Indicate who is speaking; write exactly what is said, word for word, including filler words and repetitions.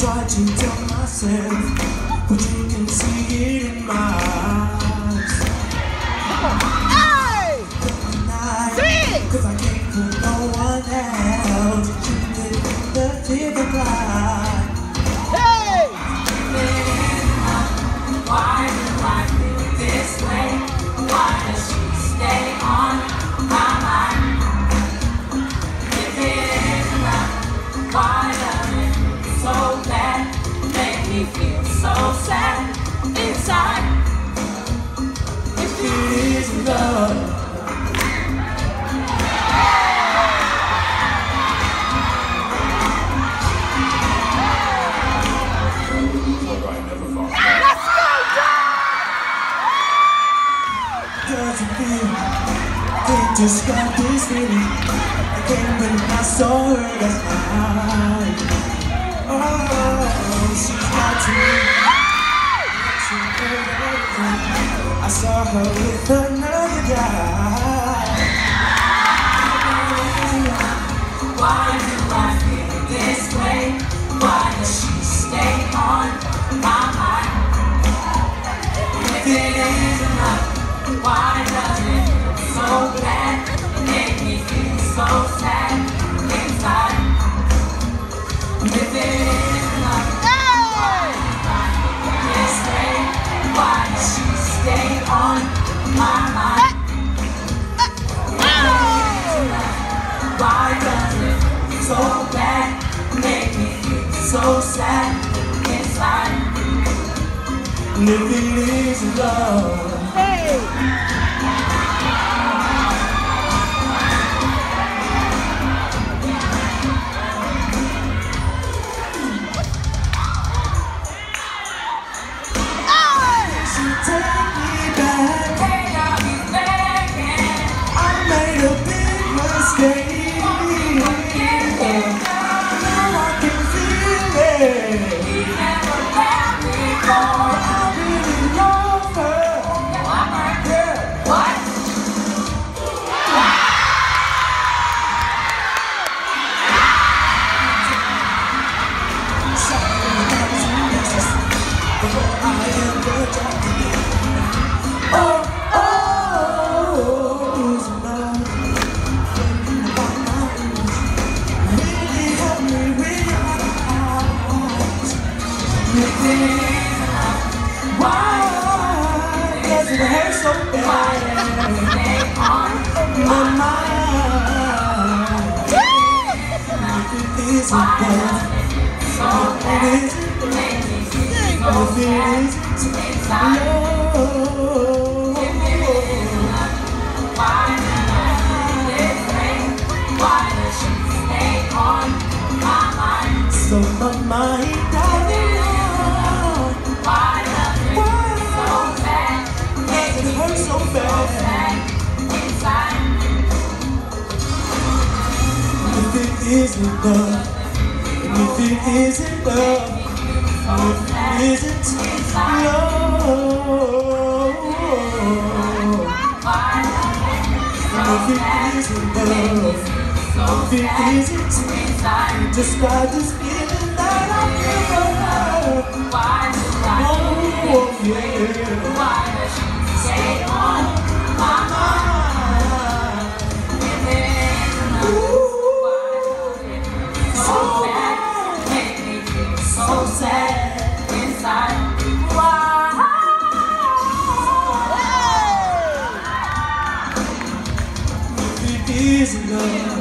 Speaker 1: try to tell myself, but you can see it in my eyes.
Speaker 2: Hey! Three!
Speaker 1: Cause I can't put no one else. You live in the different life.
Speaker 2: Hey!
Speaker 3: Why do I feel this way? Why does she stay on my mind? If it isn't love, why does it feel so bad? Make me feel so sad inside.
Speaker 1: If it isn't love, doesn't feel, can't describe this feeling. I can't believe I saw her last night. Oh, she's got to me. She heard everything. I saw her with another guy.
Speaker 3: Why do I feel this way? Why does she stay on my mind? If it isn't love, why does it feel so bad? It made me feel so sad inside. If it isn't love, why do I feel this way? Why does she stay on my mind? Why does it feel so bad? Make me feel so sad inside.
Speaker 1: And if it isn't love,
Speaker 2: Hey!
Speaker 1: she take me back.
Speaker 3: Hey, I'll be begging.
Speaker 1: I made a big mistake. Now I can feel it.
Speaker 3: You never let me go.
Speaker 1: I really love her.
Speaker 3: Yeah, I'm her girl. What?
Speaker 1: Before I ever talk to you. Oh, oh, is love. Thinking about my feelings really help me realize. If it isn't love, why does it hurt so bad?
Speaker 3: Stay on
Speaker 1: My mind. If it isn't love,
Speaker 3: so
Speaker 1: it
Speaker 3: bad.
Speaker 1: isn't.
Speaker 3: Make me feel so
Speaker 1: If it
Speaker 3: sad
Speaker 1: isn't
Speaker 3: inside.
Speaker 1: love,
Speaker 3: If it isn't love, why do I feel this way? Why does she stay on my mind?
Speaker 1: so my mind down.
Speaker 3: Why does it feel so bad? Make
Speaker 1: It
Speaker 3: me
Speaker 1: hurts so
Speaker 3: so
Speaker 1: bad.
Speaker 3: sad inside.
Speaker 1: If it isn't love, if it isn't love, if it isn't love, if it isn't love, if it isn't, describe this feeling that I feel for her.
Speaker 3: Why do I
Speaker 1: Oh, yeah.
Speaker 3: Why does she stay on my mind? If it isn't love, why does it feel so bad? Make me feel so sad inside. Why?
Speaker 1: If it isn't love.